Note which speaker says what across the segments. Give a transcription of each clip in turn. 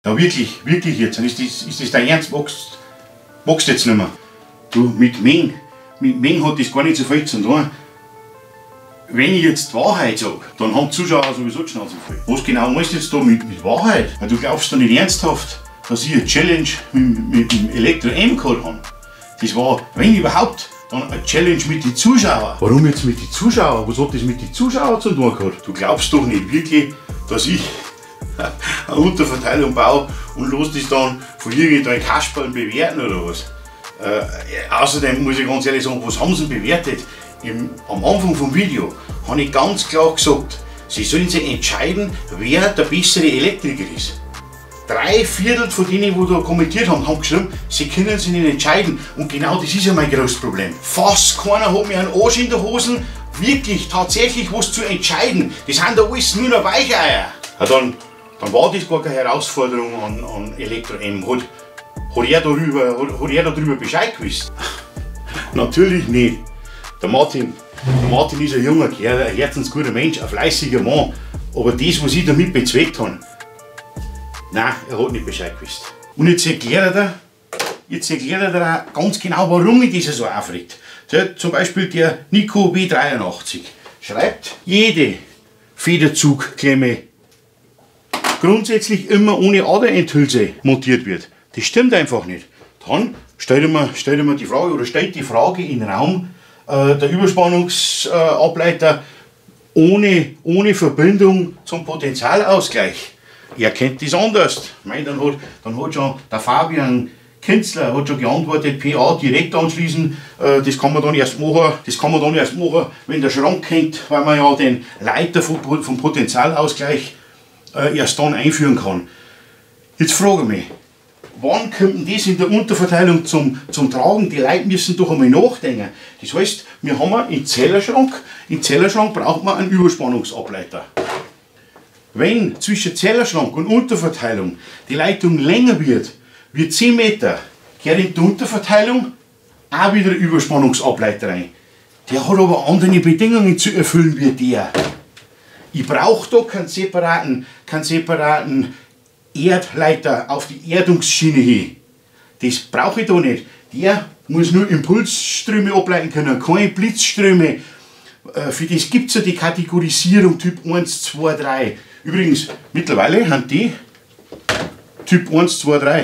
Speaker 1: Ja, wirklich jetzt. Ist das dein Ernst? Magst du jetzt nicht mehr? Du, mit Meng hat das gar nicht so viel zu tun. Wenn ich jetzt die Wahrheit sage, dann haben die Zuschauer sowieso die Schnauze voll. Was genau meinst du jetzt da mit Wahrheit? Weil du glaubst doch nicht ernsthaft, dass ich eine Challenge mit dem Elektro M gehabt habe. Das war, wenn überhaupt, dann eine Challenge mit den Zuschauern. Warum jetzt mit den Zuschauern? Was hat das mit den Zuschauern zu tun gehabt? Du glaubst doch nicht wirklich, dass ich eine Unterverteilung baue und los das dann von irgendeinem Kasperl bewerten oder was? Außerdem muss ich ganz ehrlich sagen, was haben sie bewertet? Am Anfang vom Video habe ich ganz klar gesagt, sie sollen sich entscheiden, wer der bessere Elektriker ist. 3/4 von denen, die da kommentiert haben, haben geschrieben, sie können sich nicht entscheiden. Und genau das ist ja mein größtes Problem. Fast keiner hat mir einen Arsch in der Hosen, wirklich tatsächlich was zu entscheiden. Das sind da alles nur noch Weicheier. Ja, dann war das gar keine Herausforderung an Elektro M. Hat er darüber Bescheid gewusst? Natürlich nicht. Der Martin ist ein junger Kerl, ein herzensguter Mensch, ein fleißiger Mann. Aber das, was ich damit bezweckt habe, nein, er hat nicht Bescheid gewusst. Und jetzt erklärt er dir auch ganz genau, warum mich das so aufregt. Zum Beispiel der Nico B83 schreibt, jede Federzugklemme grundsätzlich immer ohne Aderenthülse montiert wird. Das stimmt einfach nicht. Dann stellt mir die Frage, oder stellt die Frage in den Raum, der Überspannungsableiter ohne Verbindung zum Potentialausgleich. Er kennt das anders. Ich meine, dann hat schon der Fabian Kinzler hat schon geantwortet, PA direkt anschließen, das kann man dann erst machen, wenn der Schrank hängt, weil man ja den Leiter vom Potentialausgleich erst dann einführen kann. Jetzt frage ich mich, wann kommt denn das in der Unterverteilung zum Tragen? Die Leute müssen doch einmal nachdenken. Das heißt, wir haben einen Zellerschrank. Im Zellerschrank braucht man einen Überspannungsableiter. Wenn zwischen Zellerschrank und Unterverteilung die Leitung länger wird, wie 10 Meter, gehört in die Unterverteilung auch wieder ein Überspannungsableiter rein. Der hat aber andere Bedingungen zu erfüllen wie der. Ich brauche da keinen separaten Erdleiter auf die Erdungsschiene hin. Das brauche ich da nicht. Der muss nur Impulsströme ableiten können, keine Blitzströme. Für das gibt es ja die Kategorisierung Typ 1, 2, 3. Übrigens, mittlerweile haben die Typ 1, 2, 3.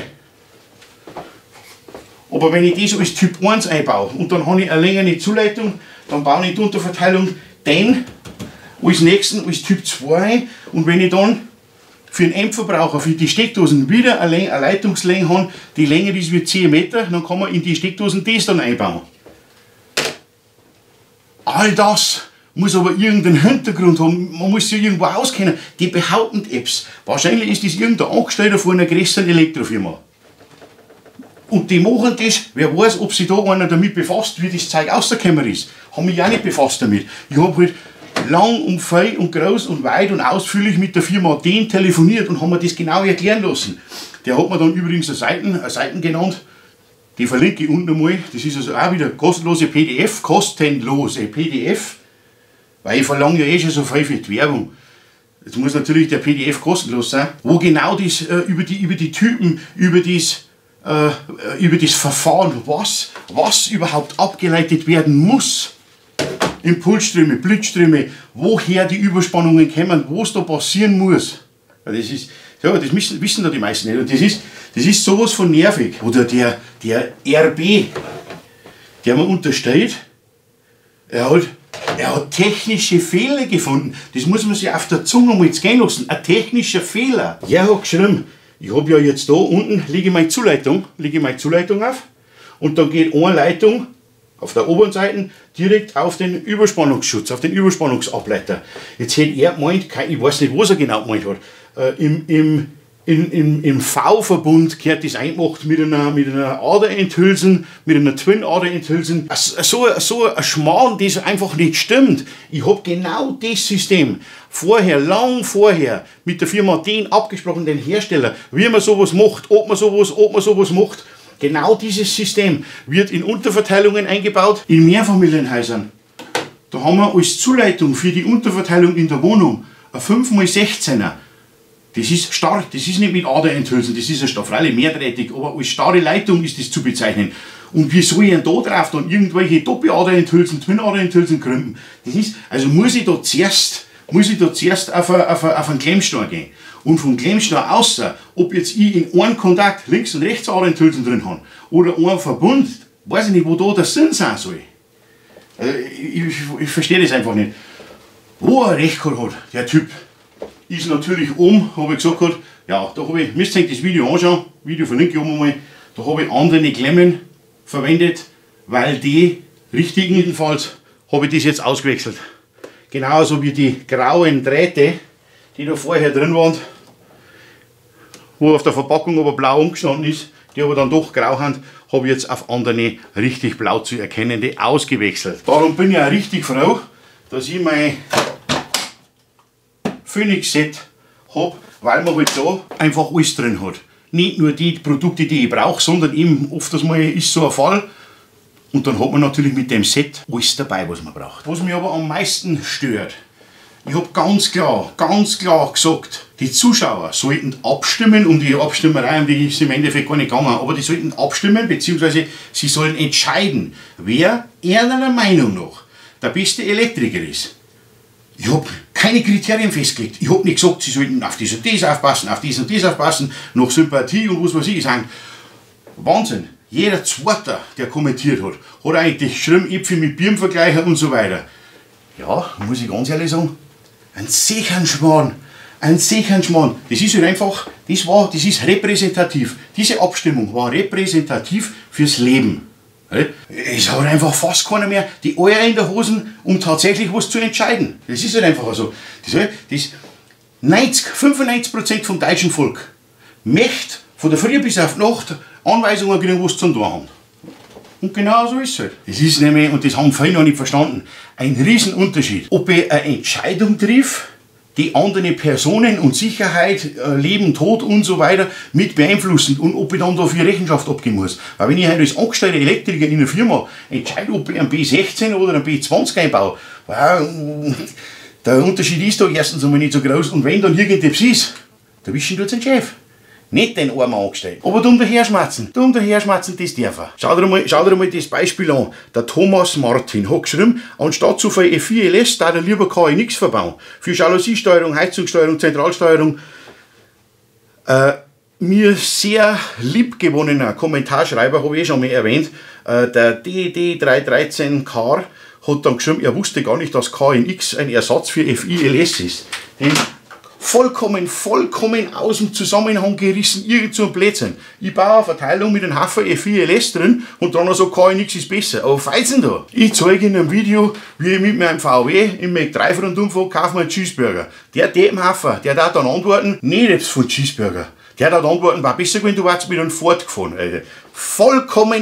Speaker 1: Aber wenn ich das als Typ 1 einbaue und dann habe ich eine längere Zuleitung, dann baue ich die Unterverteilung den als nächsten als Typ 2 ein. Und wenn ich dann für den Endverbraucher, für die Steckdosen wieder eine Leitungslänge habe, die länger ist wie 10 Meter, dann kann man in die Steckdosen das dann einbauen. All das muss aber irgendeinen Hintergrund haben, man muss sich irgendwo auskennen. Die behaupten Apps. Wahrscheinlich ist das irgendein Angestellter von einer größeren Elektrofirma. Und die machen das, wer weiß, ob sich da einer damit befasst, wie das Zeug rausgekommen ist. Haben mich auch nicht befasst damit. Ich habe halt lang und viel und groß und weit und ausführlich mit der Firma den telefoniert und haben mir das genau erklären lassen. Der hat mir dann übrigens eine Seite genannt, die verlinke ich unten einmal. Das ist also auch wieder kostenlose PDF, weil ich verlange ja eh schon so viel für die Werbung. Jetzt muss natürlich der PDF kostenlos sein, wo genau das über die Typen, über das Verfahren, was überhaupt abgeleitet werden muss. Impulsströme, Blitzströme, woher die Überspannungen kommen, was da passieren muss. Das wissen da die meisten nicht. Und das ist sowas von nervig. Oder der RB, der mir untersteht, er hat technische Fehler gefunden. Das muss man sich auf der Zunge mal jetzt gehen lassen. Ein technischer Fehler. Er hat geschrieben, ich habe ja jetzt da unten, lege meine Zuleitung auf und dann geht eine Leitung auf der oberen Seite direkt auf den Überspannungsschutz, auf den Überspannungsableiter. Jetzt hätte er gemeint, ich weiß nicht, was er genau gemeint hat, im V-Verbund gehört das eingemacht mit einer Aderenthülsen, mit einer Twin-Aderenthülsen. So ein Schmarrn, das einfach nicht stimmt. Ich habe genau das System lang vorher mit der Firma den abgesprochen, den Hersteller, wie man sowas macht, ob man sowas macht. Genau dieses System wird in Unterverteilungen eingebaut, in Mehrfamilienhäusern. Da haben wir als Zuleitung für die Unterverteilung in der Wohnung ein 5x16er. Das ist starr, das ist nicht mit Aderenthülsen, das ist ein Stoffralle mehrdrahtig, aber als starre Leitung ist das zu bezeichnen. Und wie soll ich denn da drauf dann irgendwelche Doppeladerenthülsen, Twin-Aderenthülsen krümpen? Das ist, also muss ich da zuerst auf einen Klemmstein gehen. Und vom Klemmstein außer, ob jetzt ich in einem Kontakt links und rechts Aderenthülsen drin habe oder einen Verbund, weiß ich nicht, wo da der Sinn sein soll. Also ich verstehe das einfach nicht. Wo er recht gehabt hat, der Typ, ist natürlich habe ich gesagt, ja, da habe ich, müsst ihr euch das Video anschauen, Video verlinke ich oben mal, da habe ich andere Klemmen verwendet, weil die richtigen, jedenfalls, habe ich das jetzt ausgewechselt. Genauso wie die grauen Drähte, die da vorher drin waren, wo auf der Verpackung aber blau umgestanden ist, die aber dann doch grau haben, habe ich jetzt auf andere richtig blau zu erkennende ausgewechselt. Darum bin ich auch richtig froh, dass ich mein Phoenix-Set habe, weil man halt da einfach alles drin hat. Nicht nur die Produkte, die ich brauche, sondern eben oft mal ist so ein Fall. Und dann hat man natürlich mit dem Set alles dabei, was man braucht. Was mich aber am meisten stört, ich habe ganz klar gesagt, die Zuschauer sollten abstimmen, um die Abstimmerei, um die ist im Endeffekt gar nicht gegangen, aber die sollten abstimmen, beziehungsweise sie sollen entscheiden, wer ihrer Meinung nach der beste Elektriker ist. Ich habe keine Kriterien festgelegt. Ich habe nicht gesagt, sie sollten auf das und das aufpassen, auf das und das aufpassen, nach Sympathie und was weiß ich sagen. Wahnsinn. Jeder Zweite, der kommentiert hat, hat eigentlich geschrieben, Äpfel mit Birnen vergleichen und so weiter. Ja, muss ich ganz ehrlich sagen, ein Sechernschmarrn. Ein Sechernschmarrn. Das ist halt einfach, das ist repräsentativ. Diese Abstimmung war repräsentativ fürs Leben. Es hat einfach fast keiner mehr die Eier in der Hosen, um tatsächlich was zu entscheiden. Das ist halt einfach so. 95% vom deutschen Volk möchte von der Früh bis auf die Nacht Anweisungen kriegen, was zu tun haben. Und genau so ist es halt. Das ist nämlich, und das haben viele noch nicht verstanden, ein Riesenunterschied. Ob ich eine Entscheidung triff, die andere Personen und Sicherheit, Leben, Tod und so weiter mit beeinflussen und ob ich dann dafür Rechenschaft abgeben muss. Weil wenn ich als angestellter Elektriker in einer Firma entscheide, ob ich einen B16 oder einen B20 einbaue, der Unterschied ist da erstens einmal nicht so groß und wenn dann irgendetwas ist, da wischen tut es den Chef. Nicht den armen Angestellten. Aber dumm daherschmatzen, das darf er. Schau dir mal das Beispiel an. Der Thomas Martin hat geschrieben, anstatt zu für E4 LS, da er lieber KNX verbauen. Für Jalousiesteuerung, Heizungssteuerung, Zentralsteuerung. Mir sehr liebgewonnener Kommentarschreiber, habe ich schon mal erwähnt, der DD313K hat dann geschrieben, er wusste gar nicht, dass KNX ein Ersatz für FI LS ist. Denn vollkommen aus dem Zusammenhang gerissen, irgend so ein Blödsinn. Ich baue eine Verteilung mit einem Haufen F4LS drin und dann so KNX ist besser. Aber was ist denn da? Ich zeige in einem Video, wie ich mit meinem VW im Mac 3 rundum fahre, kaufe mir einen Cheeseburger. Der Deppenhaffer, der darf dann antworten, nicht jetzt von Cheeseburger. Der darf antworten, war besser gewesen, du warst mit einem Ford gefahren. Alter. Vollkommen,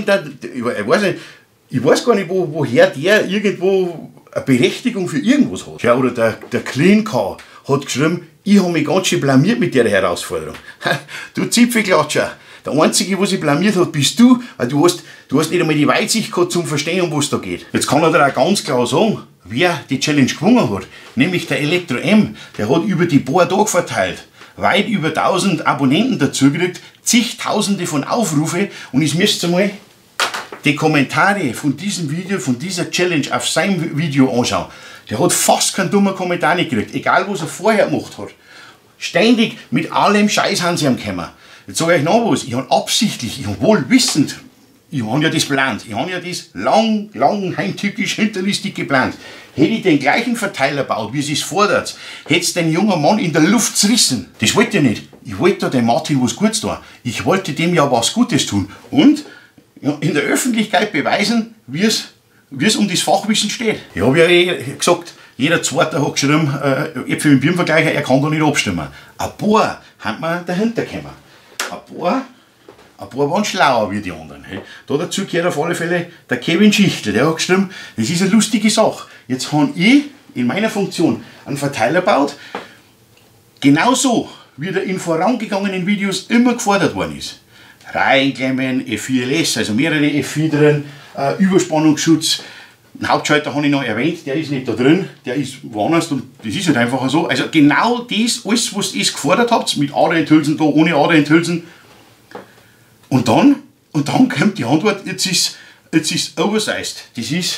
Speaker 1: ich weiß gar nicht, woher der irgendwo eine Berechtigung für irgendwas hat. Ja, oder der Clean Car hat geschrieben, ich habe mich ganz schön blamiert mit der Herausforderung. Du Zipfelklatscher, der Einzige, der sich blamiert hat, bist du, weil du hast nicht einmal die Weitsicht gehabt zum Verstehen, um was da geht. Jetzt kann er dir auch ganz klar sagen, wer die Challenge gewonnen hat, nämlich der Elektro M, der hat über die paar Tage verteilt weit über 1000 Abonnenten dazu gekriegt, zigtausende von Aufrufe und ich müsste mal die Kommentare von diesem Video, von dieser Challenge auf seinem Video anschauen. Der hat fast keinen dummen Kommentar nicht gekriegt, egal was er vorher gemacht hat. Ständig mit allem Scheiß haben sie am Kämmer. Jetzt sage ich euch noch was, ich habe absichtlich, ich habe wohl wissend, ich habe ja das geplant, ich habe ja das lang, heimtückisch, hinterlistig geplant. Hätte ich den gleichen Verteiler gebaut, wie es es fordert, hätte es den jungen Mann in der Luft zerrissen. Das wollte ich nicht. Ich wollte da dem Martin was Gutes tun. Ich wollte dem ja was Gutes tun. Und ja, in der Öffentlichkeit beweisen, wie es um das Fachwissen steht. Ich habe ja gesagt, jeder Zweite hat geschrieben, Äpfel mit Birnen vergleichen, er kann da nicht abstimmen. Ein paar haben mir dahinter gekommen. Ein paar waren schlauer wie die anderen. Da dazu gehört auf alle Fälle der Kevin Schichtel, der hat geschrieben, das ist eine lustige Sache. Jetzt habe ich in meiner Funktion einen Verteiler gebaut, genauso wie der in vorangegangenen Videos immer gefordert worden ist. Reinklemmen, F4LS, also mehrere F4 drin, Überspannungsschutz, Den Hauptschalter habe ich noch erwähnt, der ist nicht da drin, der ist woanders und das ist halt einfach so. Also genau das, alles was ihr gefordert habt, mit Ader-Enthülsen da, ohne Ader-Enthülsen. Und dann kommt die Antwort, jetzt ist oversized. Das ist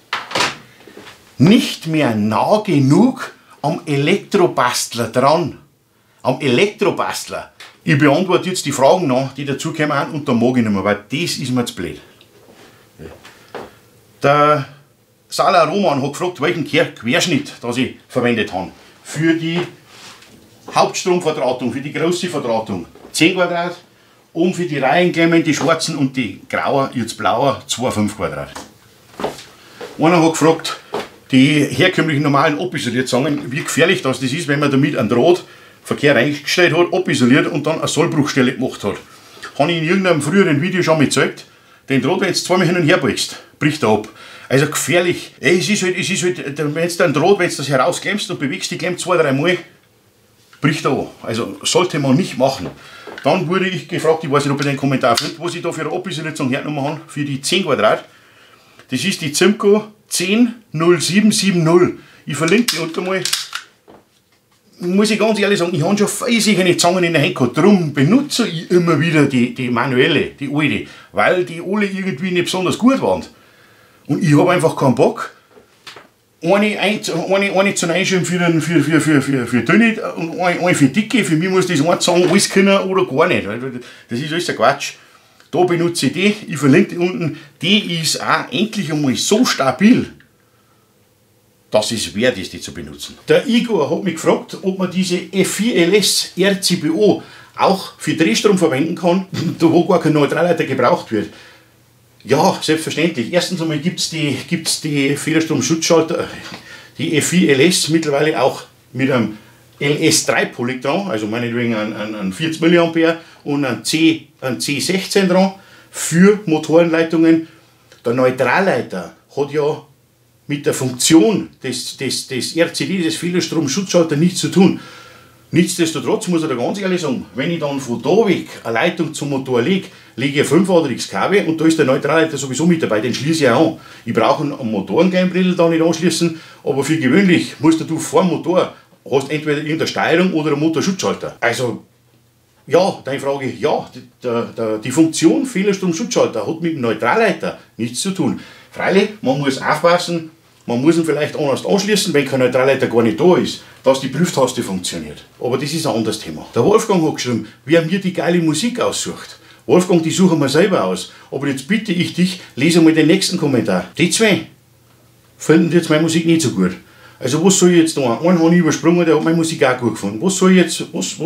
Speaker 1: nicht mehr nah genug am Elektrobastler dran. Am Elektrobastler. Ich beantworte jetzt die Fragen noch, die dazukommen und dann mag ich nicht mehr, weil das ist mir zu blöd. Der Sala Roman hat gefragt, welchen Querschnitt das ich verwendet habe. Für die Hauptstromverdrahtung, für die große Verdrahtung 10 Quadrat und für die Reihenklemmen, die schwarzen und die grauen, jetzt blauer 2,5 Quadrat. Einer hat gefragt, die herkömmlichen normalen Abisolierzangen, wie gefährlich das ist, wenn man damit einen Drahtverkehr reingestellt hat, abisoliert und dann eine Sollbruchstelle gemacht hat. Habe ich in irgendeinem früheren Video schon mal gezeigt. Den Draht, wenn du zweimal hin und her biegst, bricht er ab. Also gefährlich. Es ist halt, wenn du einen Draht, wenn du das herausklemmst und bewegst, die klemmt 2-3 Mal, bricht er an. Also sollte man nicht machen. Dann wurde ich gefragt, ich weiß nicht, ob ihr den Kommentar findet, was ich da für eine Abisolierung hergenommen habe, für die 10 Quadrat. Das ist die Zimco 100770. Ich verlinke die unten mal. Muss ich ganz ehrlich sagen, ich habe schon viele Zangen in der Hand gehabt. Darum benutze ich immer wieder die manuelle, die alte, weil die alle irgendwie nicht besonders gut waren. Und ich habe einfach keinen Bock, eine zu reinschieben für dünne und eine für dicke. Für mich muss das eine Zange alles können oder gar nicht. Das ist alles ein Quatsch. Da benutze ich die, ich verlinke die unten. Die ist auch endlich einmal so stabil, dass es wert ist, die zu benutzen. Der Igor hat mich gefragt, ob man diese F4LS RCBO auch für Drehstrom verwenden kann, da wo gar kein Neutralleiter gebraucht wird. Ja, selbstverständlich. Erstens einmal gibt es die Federstrom-Schutzschalter, die F4LS mittlerweile auch mit einem LS3-Polig dran, also meinetwegen an 40 mA und ein C16 dran für Motorenleitungen. Der Neutralleiter hat ja mit der Funktion des RCD, des Federstrom-Schutzschalters, nichts zu tun. Nichtsdestotrotz muss ich da ganz ehrlich sagen, wenn ich dann von da weg eine Leitung zum Motor lege, lege ich ein 5-adriges Kabel und da ist der Neutralleiter sowieso mit dabei, den schließe ich auch an. Ich brauche einen Motorengeheimbrill da nicht anschließen, aber für gewöhnlich musst du vor dem Motor, hast entweder irgendeine Steuerung oder einen Motorschutzschalter. Also, ja, deine Frage, ja, die Funktion Federstrom-Schutzschalter hat mit dem Neutralleiter nichts zu tun. Freilich, man muss aufpassen, man muss ihn vielleicht anders anschließen, wenn kein Neutralleiter gar nicht da ist, dass die Prüftaste funktioniert. Aber das ist ein anderes Thema. Der Wolfgang hat geschrieben, wer mir die geile Musik aussucht. Wolfgang, die suchen wir selber aus. Aber jetzt bitte ich dich, lese mal den nächsten Kommentar. Die zwei finden jetzt meine Musik nicht so gut. Also was soll ich jetzt da? Einen habe ich übersprungen, der hat meine Musik auch gut gefunden. Was soll ich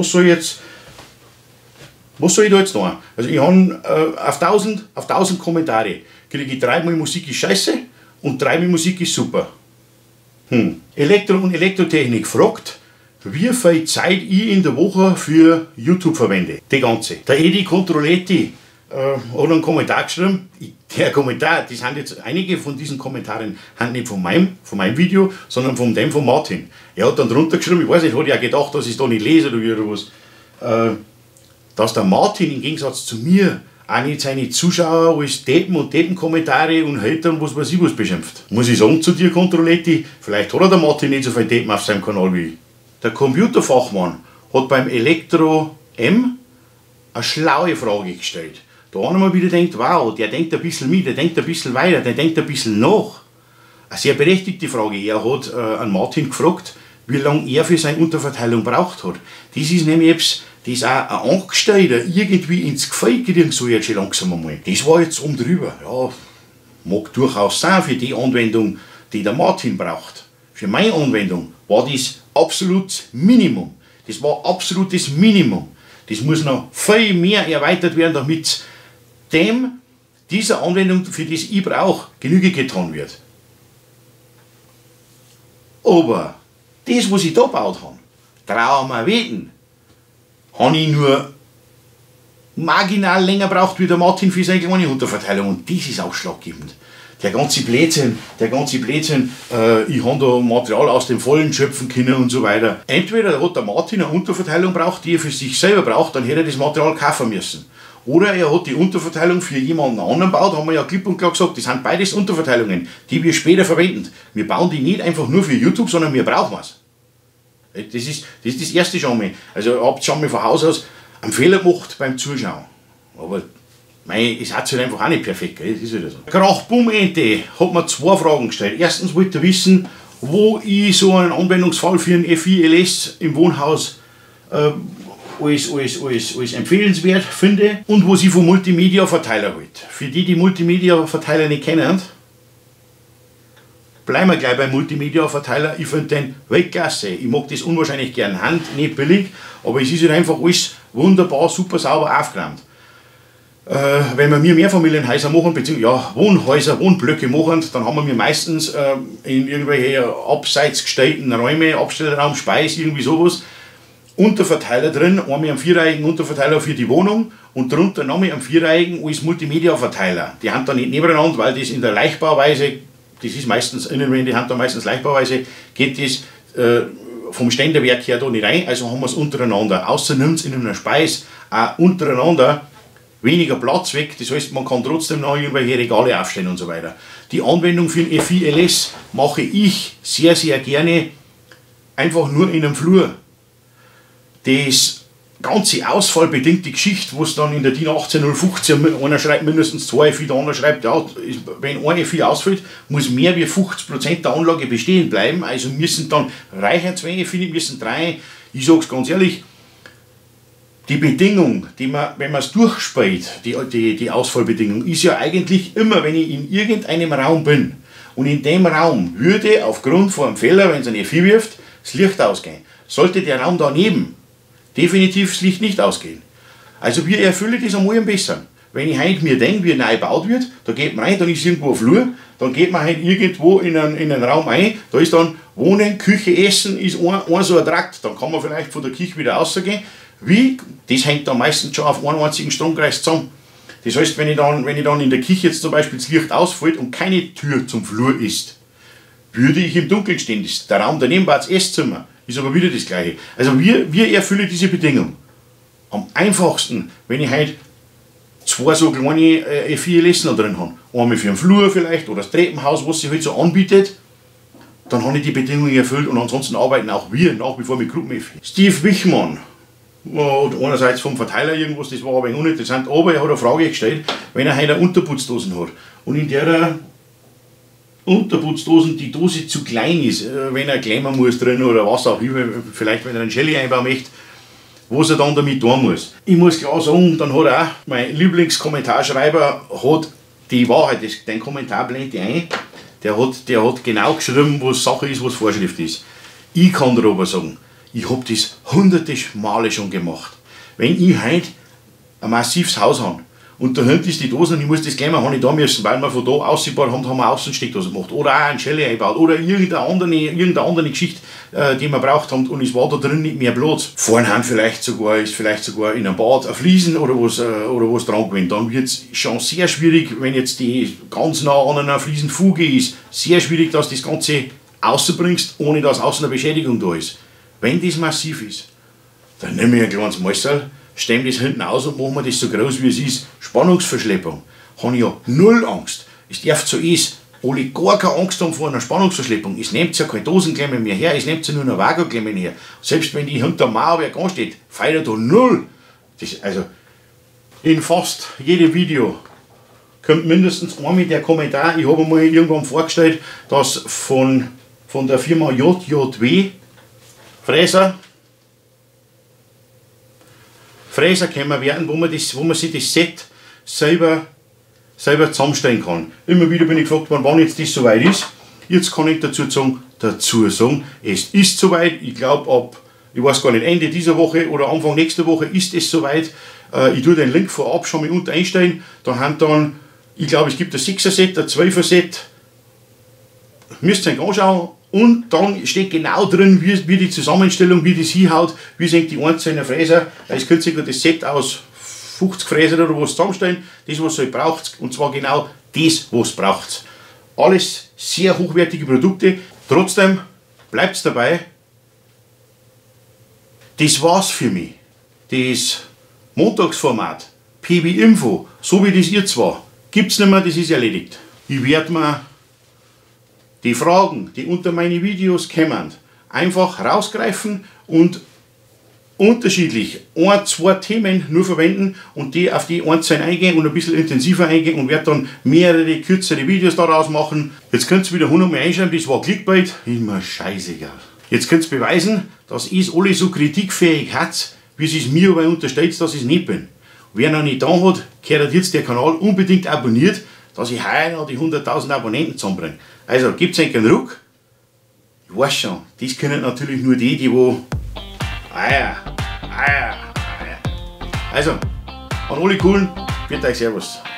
Speaker 1: da jetzt tun? Also ich habe auf 1000 Kommentare kriege ich 3-mal Musik ist scheiße und 3-mal Musik ist super. Elektro und Elektrotechnik fragt, wie viel Zeit ich in der Woche für YouTube verwende. Die ganze. Der Edi Controletti hat einen Kommentar geschrieben. Der Kommentar, das sind jetzt einige von diesen Kommentaren nicht von meinem Video, sondern von dem von Martin. Er hat dann drunter geschrieben, ich weiß nicht, hat er gedacht, dass ich es da nicht lese oder was, dass der Martin im Gegensatz zu mir auch nicht seine Zuschauer als Deppen und Deppen-Kommentare und Hater und was weiß ich was beschimpft. Muss ich sagen zu dir, Controletti, vielleicht hat der Martin nicht so viel Deppen auf seinem Kanal wie ich. Der Computerfachmann hat beim Elektro M eine schlaue Frage gestellt. Da haben wir wieder gedacht, wow, der denkt ein bisschen mit, der denkt ein bisschen weiter, der denkt ein bisschen nach. Eine sehr berechtigte Frage. Er hat an Martin gefragt, wie lange er für seine Unterverteilung braucht hat. Das ist nämlich etwas, das auch ein Angestellter irgendwie ins Gefühl kriegen soll jetzt schon langsam einmal. Das war jetzt drüber. Ja, mag durchaus sein für die Anwendung, die der Martin braucht. Für meine Anwendung war das absolut Minimum. Das war absolutes Minimum. Das muss noch viel mehr erweitert werden, damit dieser Anwendung, für die ich brauche, Genüge getan wird. Aber das, was ich da gebaut habe, Traumaweten, habe ich nur marginal länger gebraucht wie der Martin für seine kleine Unterverteilung. Und das ist ausschlaggebend. der ganze Blödsinn, ich habe da Material aus dem Vollen schöpfen können und so weiter. Entweder hat der Martin eine Unterverteilung braucht, die er für sich selber braucht, dann hätte er das Material kaufen müssen. Oder er hat die Unterverteilung für jemanden anderen gebaut, haben wir ja klipp und klar gesagt, das sind beides Unterverteilungen, die wir später verwenden. Wir bauen die nicht einfach nur für YouTube, sondern wir brauchen was. Das ist das Erste schon mal. Also ihr habt schon mal von Haus aus einen Fehler gemacht beim Zuschauen. Aber es hat sich halt einfach auch nicht perfekt, gell? Das ist wieder so. Krachbumm.ente hat mir 2 Fragen gestellt. Erstens wollte er wissen, wo ich so einen Anwendungsfall für ein FI-LS im Wohnhaus als empfehlenswert finde und was ich vom Multimedia-Verteiler halte. Für die, die Multimedia-Verteiler nicht kennen, bleiben wir gleich beim Multimedia-Verteiler. Ich finde den Weltklasse. Ich mag das unwahrscheinlich gern. Hand, nicht billig, aber es ist halt einfach alles wunderbar, super sauber aufgeräumt. Wenn wir Mehrfamilienhäuser machen, beziehungsweise Wohnhäuser, Wohnblöcke machen, dann haben wir meistens in irgendwelche abseits gestellten Räume, Abstellraum, Speis, irgendwie sowas, Unterverteiler drin, einmal einen 4-reihigen Unterverteiler für die Wohnung und darunter nochmal einen 4-reihigen als Multimedia-Verteiler. Die haben da nicht nebeneinander, weil das in der Leichtbauweise, das ist meistens Innenwände, haben da meistens Leichtbauweise, geht das vom Ständerwerk her da nicht rein, also haben wir es untereinander. Außer nimmt es in einer Speis auch untereinander weniger Platz weg, das heißt, man kann trotzdem noch irgendwelche Regale aufstellen und so weiter. Die Anwendung für ein FI-LS mache ich sehr, sehr gerne einfach nur in einem Flur. Das ganze ausfallbedingte Geschichte, wo es dann in der DIN 18015 einer schreibt mindestens 2 FI, der andere schreibt, ja, wenn ein FI ausfällt, muss mehr wie 50% der Anlage bestehen bleiben, also müssen dann reichen 2 FI, müssen 3. Ich sage es ganz ehrlich, die Bedingung, die man, wenn man es durchspielt, die Ausfallbedingung, ist ja eigentlich immer, wenn ich in irgendeinem Raum bin und in dem Raum würde aufgrund von einem Fehler, wenn es eine FI wirft, das Licht ausgehen. Sollte der Raum daneben definitiv das Licht nicht ausgehen. Also wir erfüllen das einmal am besten. Wenn ich heute mir denke, wie neu gebaut wird, da geht man rein, dann ist irgendwo ein Flur, dann geht man halt irgendwo in einen Raum ein, da ist dann Wohnen, Küche, Essen, ist ein so ein Trakt, dann kann man vielleicht von der Küche wieder rausgehen. Wie? Das hängt dann meistens schon auf einem einzigen Stromkreis zusammen. Das heißt, wenn ich dann in der Küche jetzt zum Beispiel das Licht ausfällt und keine Tür zum Flur ist, würde ich im Dunkeln stehen. Der Raum daneben war das Esszimmer, ist aber wieder das gleiche. Also wir erfüllen diese Bedingung. Am einfachsten, wenn ich halt 2 so kleine FI-LS drin habe, einmal für den Flur vielleicht oder das Treppenhaus, was sich halt so anbietet, dann habe ich die Bedingungen erfüllt und ansonsten arbeiten auch wir nach wie vor mit Gruppen-FI. Steve Wichmann hat einerseits vom Verteiler irgendwas, das war aber uninteressant, aber er hat eine Frage gestellt, wenn er heute eine Unterputzdosen hat und in der Unterputzdosen die Dose zu klein ist, wenn er klemmen muss drin oder was auch immer, vielleicht wenn er einen Jelly einbauen möchte, was er dann damit tun muss. Ich muss klar sagen, dann hat auch mein Lieblingskommentarschreiber hat die Wahrheit, den Kommentar blende ich ein, der hat genau geschrieben, was Sache ist, was Vorschrift ist. Ich kann darüber sagen, ich habe das hunderte Male schon gemacht. Wenn ich heute ein massives Haus habe und dahinter ist die Dose und ich muss das gleich mal habe ich da müssen, weil wir von da ausziehbar haben wir Außensteckdose gemacht oder auch einen Schelle eingebaut oder irgendeine andere Geschichte, die wir braucht haben und es war da drin nicht mehr Platz. Vorne ist vielleicht sogar in einem Bad ein Fliesen oder was dran gewesen. Dann wird es schon sehr schwierig, wenn jetzt die ganz nah an einer Fliesenfuge ist, sehr schwierig, dass du das Ganze außenbringst, ohne dass außen eine Beschädigung da ist. Wenn das massiv ist, dann nehme ich ein kleines Messer, stemme das hinten aus und machen wir das so groß wie es ist. Spannungsverschleppung. Habe ich ja null Angst. Es darf so ist, alle gar keine Angst haben vor einer Spannungsverschleppung. Es nimmt ja keine Dosenklemmen mehr her, es nimmt ja nur eine Vakuumklemmen her. Selbst wenn die hinter dem Mauerwerk ansteht, feiert da null. Das, also in fast jedem Video kommt mindestens einmal der Kommentar. Ich habe mal irgendwann vorgestellt, dass von der Firma JJW Fräser können werden, wo man sich das Set selber zusammenstellen kann. Immer wieder bin ich gefragt worden, wann jetzt das soweit ist. Jetzt kann ich dazu sagen, es ist soweit. Ich glaube ich weiß gar nicht, Ende dieser Woche oder Anfang nächster Woche ist es soweit. Ich tue den Link vorab schon mal unten einstellen. Da haben dann, ich glaube es gibt ein 6er Set, ein 12er Set. Müsst ihr euch anschauen. Und dann steht genau drin, wie die Zusammenstellung, wie das hinhaut, wie sind die einzelnen Fräser. Es könnt ihr das Set aus 50 Fräser oder was zusammenstellen, das was ihr braucht, und zwar genau das, was ihr braucht. Alles sehr hochwertige Produkte. Trotzdem bleibt es dabei. Das war's für mich. Das Montagsformat, PB Info, so wie das jetzt war, gibt es nicht mehr, das ist erledigt. Ich werde mir die Fragen, die unter meine Videos kommen, einfach rausgreifen und unterschiedlich ein, zwei Themen nur verwenden und die auf die einzeln eingehen und ein bisschen intensiver eingehen und werde dann mehrere kürzere Videos daraus machen. Jetzt könnt ihr wieder 100 Mal einschreiben, das war Clickbait, ist mir scheißegal. Jetzt könnt ihr beweisen, dass ihr es alle so kritikfähig habt, wie es mir aber unterstellt, dass ich es nicht bin. Wer noch nicht da hat, gehört jetzt der Kanal unbedingt abonniert, dass ich heuer noch die 100.000 Abonnenten zusammenbringe. Also gebt euch einen Ruck. Ich weiß schon, das können natürlich nur die wo... Also, an alle coolen, bitte euch Servus.